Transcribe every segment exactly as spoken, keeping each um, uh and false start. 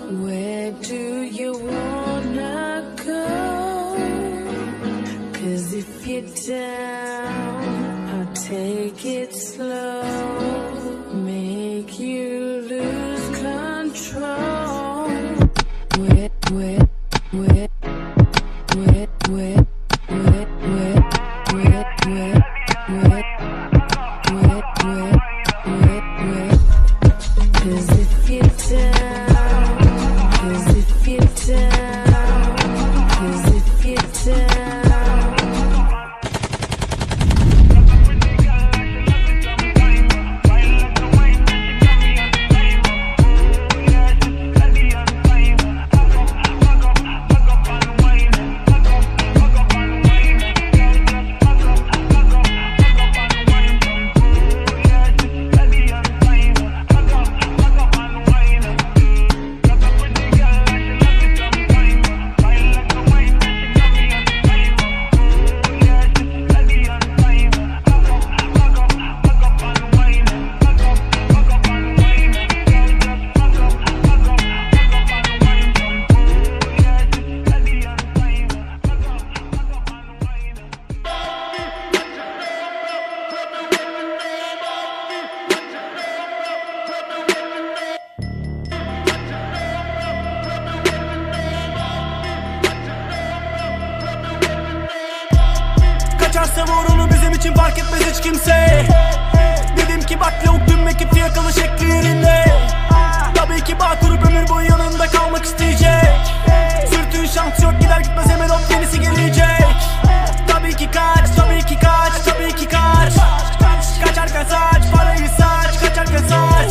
Where do you wanna go? 'Cause if you're down, I'll take it slow, make you lose control. Where, where, where, where, where, where, where, where, where, where, where, where, where, 'cause if you're down, 'cause if you're down, 'cause if you're down. Kaçarsa vur onu, bizim için fark etmez hiç kimse. Dedim ki bak lavuk tüm ekip fiyakalı şekli yerinde. Tabii ki bağ kurup ömür boyu yanında kalmak isteyecek. Sürtüğün şans yok, gider gitmez hemen hop yenisi gelecek. Tabii ki kaç, tabii ki kaç, tabii ki kaç. Kaçarken saç, parayı saç, kaçarken saç.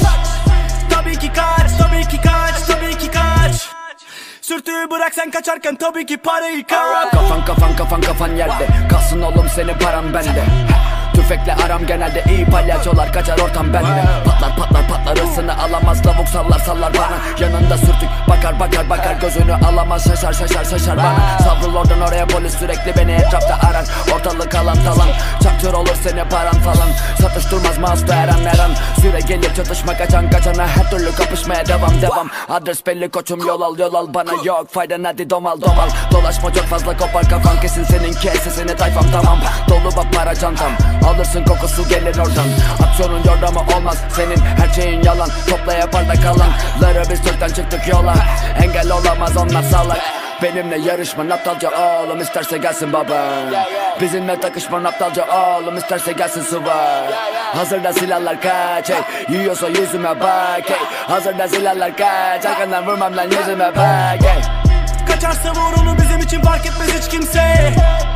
Tabii ki kaç, tabii ki kaç, tabii ki kaç. Sürtüğü bırak sen kaçarken tabii ki parayı kaç. Kafan kafan kafan kafan yerde, kalsın oğlum senin paran bende. Tüfekle aram genelde, iyi palyaçolar kaçar ortam bende. Patlar patlar patlar ısını alamaz, lavuk sallar sallar bana. Yanında sürtük bakar bakar bakar, gözünü alamaz, şaşar şaşar şaşar bana. Savrul oradan oraya, polis sürekli beni etrafta arar. Ortalık alan talan, çaktır olur seni paran falan. Satış durmaz mouse'da her an her an. Süre gelir çatışma, kaçan kaçana her türlü kapışmaya devam devam. Adres belli koçum, yol al yol al, bana yok faydan, hadi domal domal. Dolaşma çok fazla, kopar kafan kesin senin, kesesini tayfam tamam. Dolu bak para çantam, alırsın kokusu gelir oradan. Aksiyonun yordamı olmaz senin, her şeyin yalan. Topla yapar da kalanları, biz Türk'ten çıktık yola. Engel olamaz onlar salak, benimle yarışma aptalca oğlum, isterse gelsin baba. Bizimle takışma aptalca oğlum, isterse gelsin sıva. Hazırda silahlar kaç, hey. Yiyorsa yüzüme bak, hey. Hazırda silahlar kaç, arkandan vurmam lan yüzüme bak, hey. Kaçarsa vur onu, bizim için fark etmez hiç kimse.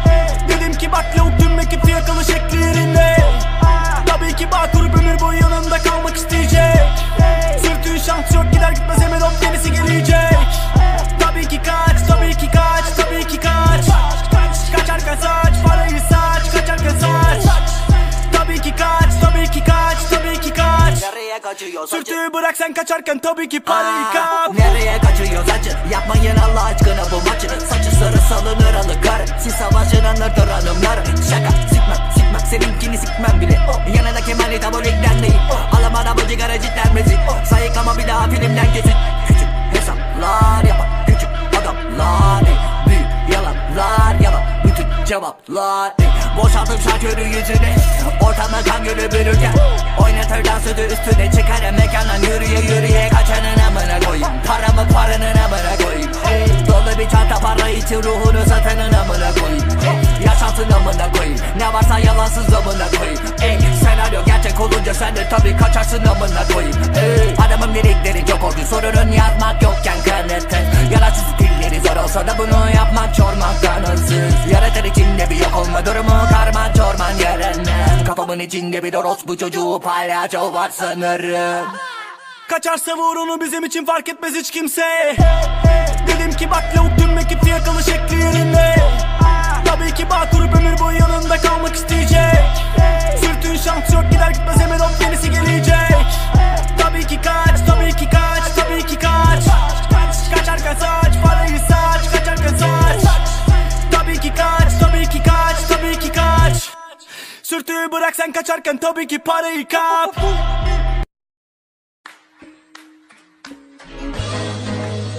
Dedim ki bak lavuk tüm ekip fiyakalı şekli yerinde. Tabii ki bağ kurup ömür boyu yanında kalmak isteyecek. Sürtüğün şans yok, gider gitmez hemen hop yenisi gelecek. Tabii ki kaç, tabii ki kaç, tabii ki kaç. Kaçarken saç, parayı saç, kaçarken saç. Tabii ki kaç, tabii ki kaç, tabii ki kaç. Sürtüğü bırak sen kaçarken tabii ki parayı kap. Nereye kaçıyoruz acı? Yapmayın Allah aşkına bu maçı. Saçı sarı salınır alı karı. Siz savaşın anlatır hanımları. Şaka sikmem sikmem, seninkini sikmem bile. Yanında Kemal'i tabulikten değil. Alamana bu cigara cidden müzik. Sayıklama bir daha filmden kesin. Küçük hesaplar yapan küçük adamlar. Büyük yalanlar yalan bütün cevaplar. Boşaltım şarkörü yüzüne, ortamda kan gölü bürürken. Oynatır dansödü üstüne, çıkarım mekandan yürüye yürüye. Kaçanın amına koyayım, paramı paranın amına koyayım. Hey, dolu bir çanta para için ruhunu satanın amına koyayım. Hey, yaşantın amına koyayım, ne varsa yalansız amına koyayım. Hey, senaryo gerçek olunca sen de tabii kaçarsın amına koyayım. Hey, adamın lirikleri çok oldu, sorunun yazmak yokken kanıtın. Yararsız dilleri zor olsa da bunu yapmak çormaktan hırsız. Yaratır içinde bir yok olma durumu, karman çorman yarının. Kafamın içinde bir orospu çocuğu palyaço var sanırım. Kaçarsa vur onu, bizim için fark etmez hiç kimse. Dedim ki bak lavuk tüm ekip fiyakalı şekli yerinde. Tabii ki bağ kurup ömür boyu yanında kalmak isteyecek. Sürtüğün şans yok, gider gitmez hemen hop yenisi gelecek. Tabii ki kaç, tabii ki kaç, tabii ki kaç. Kaçarken saç, parayı saç, kaçarken saç. Tabii ki kaç, tabii ki kaç, tabii ki kaç. Sürtüğü bırak sen kaçarken tabii ki parayı kap.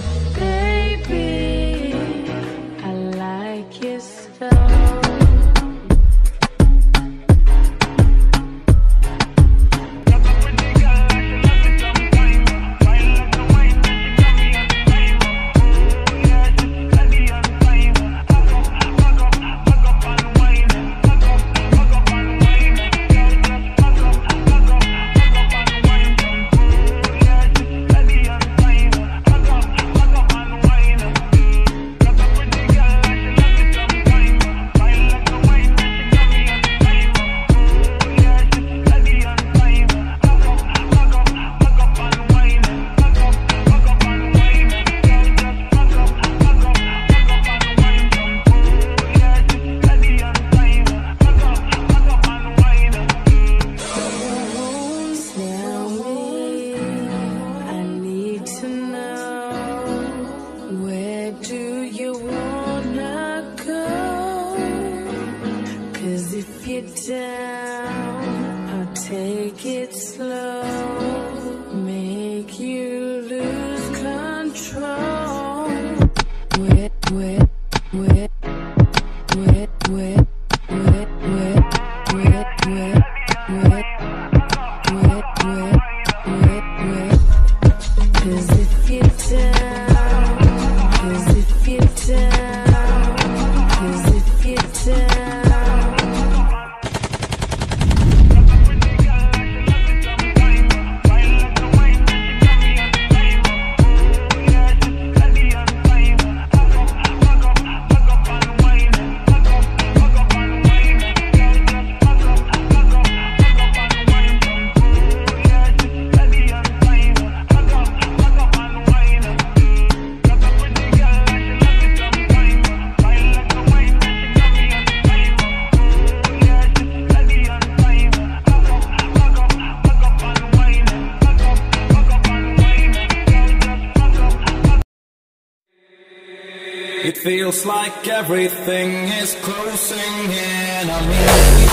It feels like everything is closing in on me.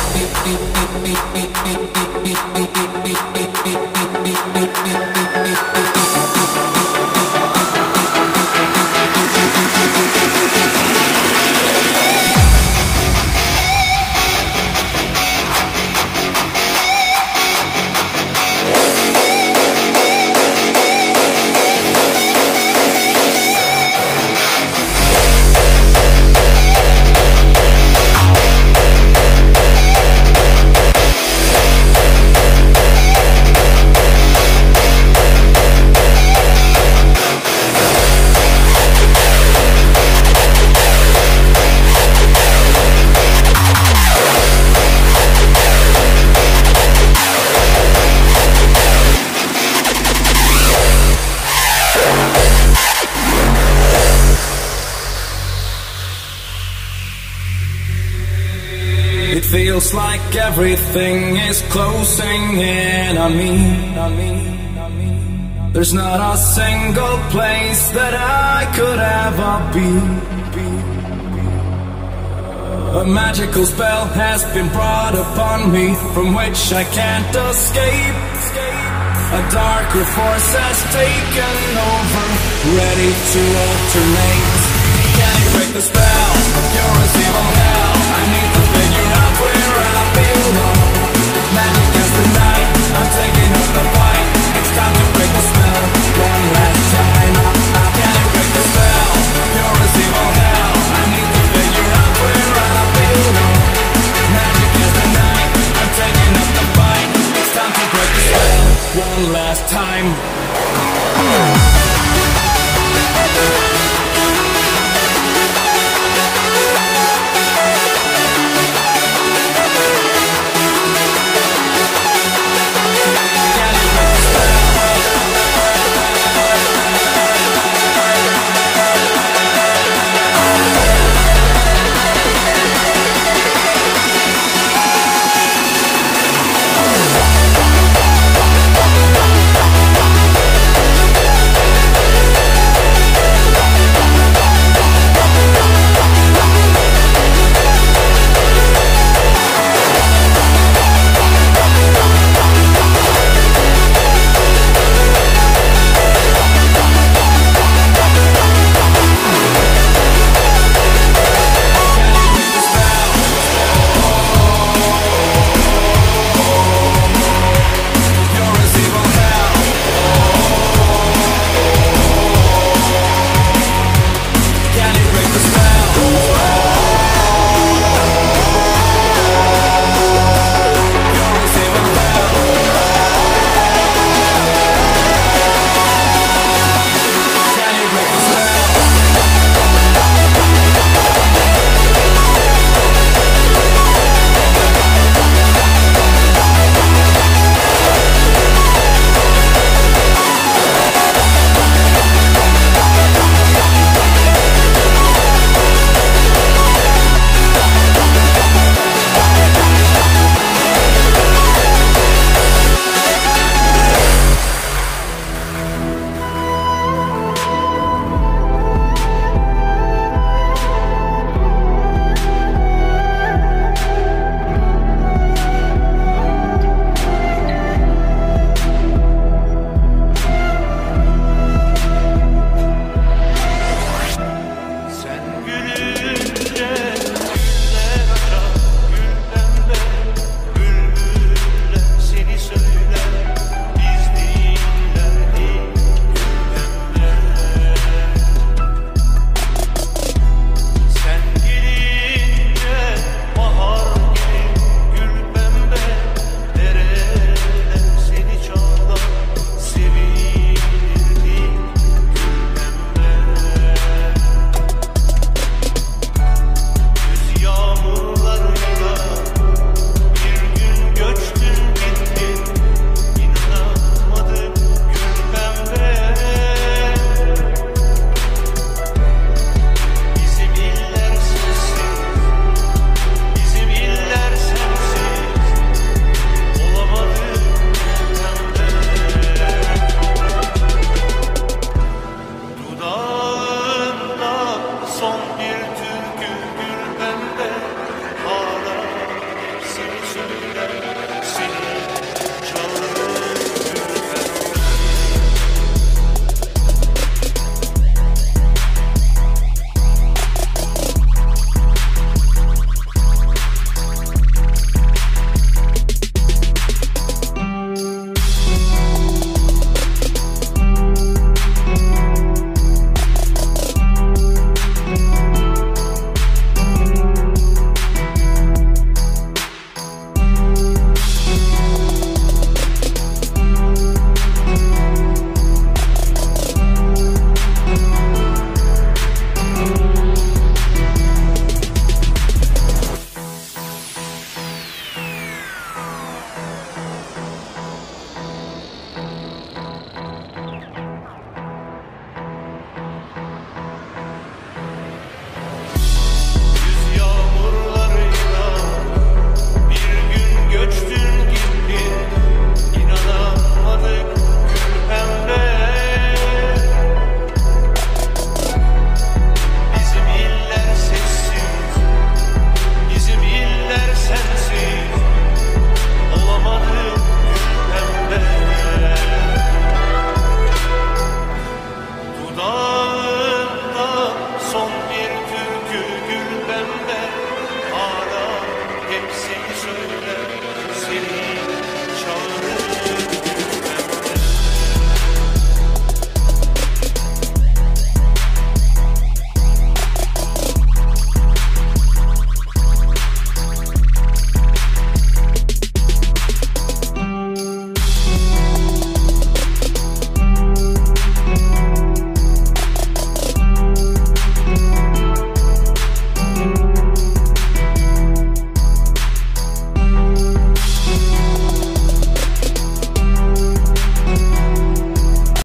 It feels like everything is closing in on me, on me, on me. There's not a single place that I could ever be. A magical spell has been brought upon me, from which I can't escape. A darker force has taken over, ready to alternate. Can you break the spell? You're as evil now.